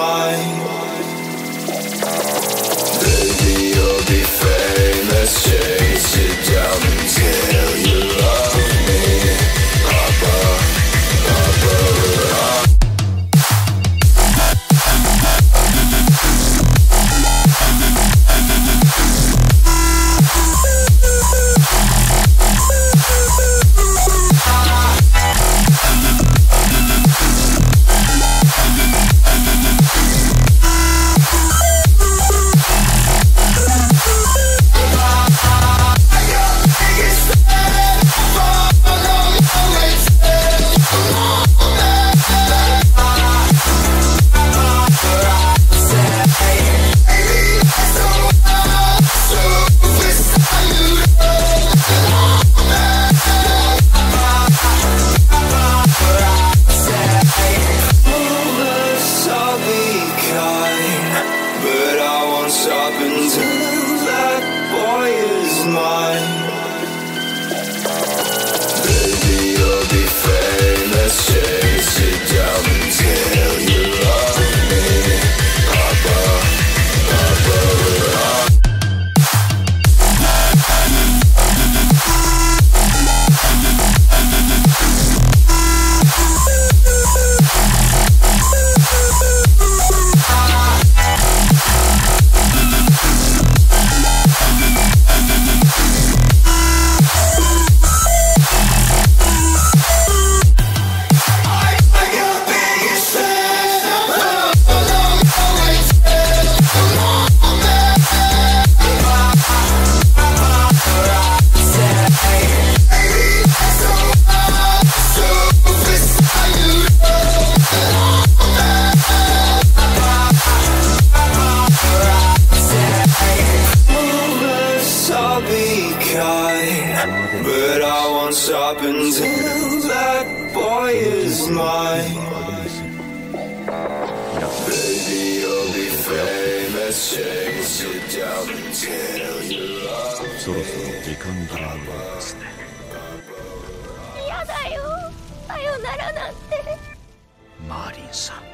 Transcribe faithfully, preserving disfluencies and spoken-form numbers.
mine. Baby, you'll be famous. Chase it down until you love me. Papa, Papa, Papa. Stop until that boy is mine. Baby, you'll be famous. Chase it down until you love me. Papa, Papa, Papa. But I won't stop until that boy is mine. Baby, you'll be famous. Chase it down until you love me. そろそろ時間切れのようですね。 嫌だよ。さよならなんて。 マーリンさん。